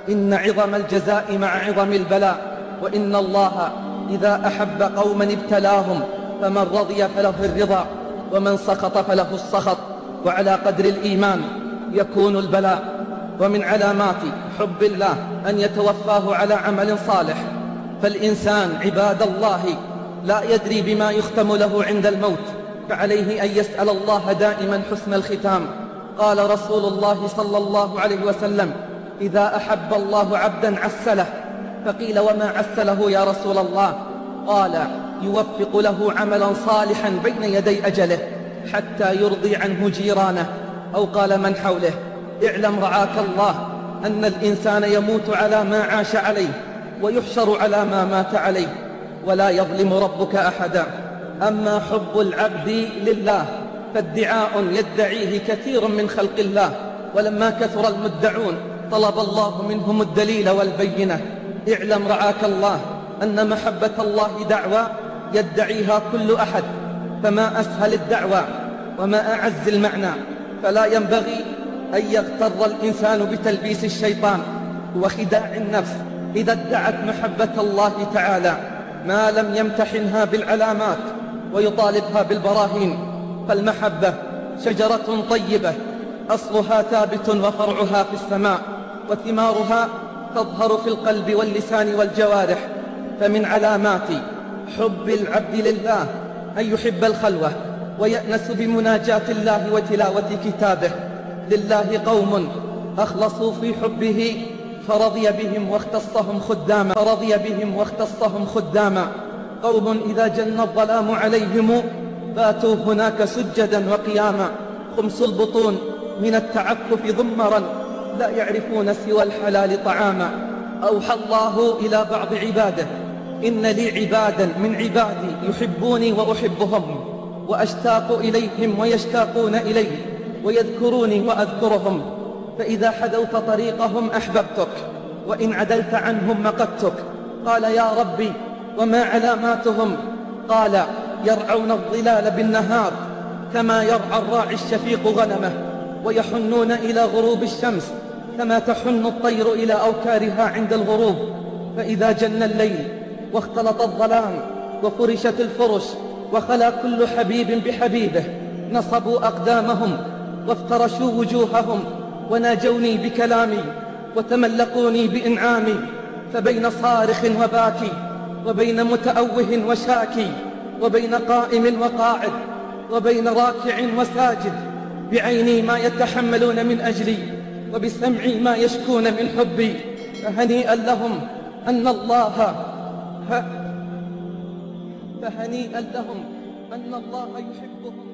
إن عظم الجزاء مع عظم البلاء، وإن الله إذا أحب قوما ابتلاهم، فمن رضي فله الرضا ومن سخط فله السخط، وعلى قدر الإيمان يكون البلاء. ومن علامات حب الله أن يتوفاه على عمل صالح، فالإنسان عباد الله لا يدري بما يختم له عند الموت، فعليه أن يسأل الله دائما حسن الختام. قال رسول الله صلى الله عليه وسلم: إذا أحب الله عبدا عسله. فقيل: وما عسله يا رسول الله؟ قال: يوفق له عملا صالحا بين يدي أجله حتى يرضي عنه جيرانه، أو قال من حوله. اعلم رعاك الله أن الإنسان يموت على ما عاش عليه ويحشر على ما مات عليه، ولا يظلم ربك أحدا. أما حب العبد لله فادعاء يدعيه كثير من خلق الله، ولما كثر المدعون طلب الله منهم الدليل والبينة. اعلم رعاك الله أن محبة الله دعوى يدعيها كل أحد، فما أسهل الدعوى وما أعز المعنى. فلا ينبغي أن يغتر الإنسان بتلبيس الشيطان وخداع النفس إذا ادعت محبة الله تعالى ما لم يمتحنها بالعلامات ويطالبها بالبراهين. فالمحبة شجرة طيبة أصلها ثابت وفرعها في السماء، وثمارها تظهر في القلب واللسان والجوارح. فمن علامات حب العبد لله أن يحب الخلوة ويأنس بمناجاة الله وتلاوة كتابه. لله قوم أخلصوا في حبه فرضي بهم واختصهم خداما. قوم إذا جن الظلام عليهم باتوا هناك سجدا وقياما. خمس البطون من التعفف ضمرا لا يعرفون سوى الحلال طعاما. أوحى الله إلى بعض عباده: إن لي عبادا من عبادي يحبوني وأحبهم، وأشتاق إليهم ويشتاقون إلي، ويذكروني وأذكرهم. فإذا حذوت طريقهم أحببتك، وإن عدلت عنهم مقتك. قال: يا ربي وما علاماتهم؟ قال: يرعون الظلال بالنهار كما يرعى الراعي الشفيق غنمه، ويحنون إلى غروب الشمس كما تحن الطير إلى أوكارها عند الغروب. فإذا جن الليل واختلط الظلام وفرشت الفرش وخلا كل حبيب بحبيبه، نصبوا أقدامهم وافترشوا وجوههم وناجوني بكلامي وتملقوني بإنعامي. فبين صارخ وباكي، وبين متأوه وشاكي، وبين قائم وقاعد، وبين راكع وساجد، بعيني ما يتحملون من أجلي، وبسمعي ما يشكون من حبي. فهنيئا لهم أن الله يحبهم.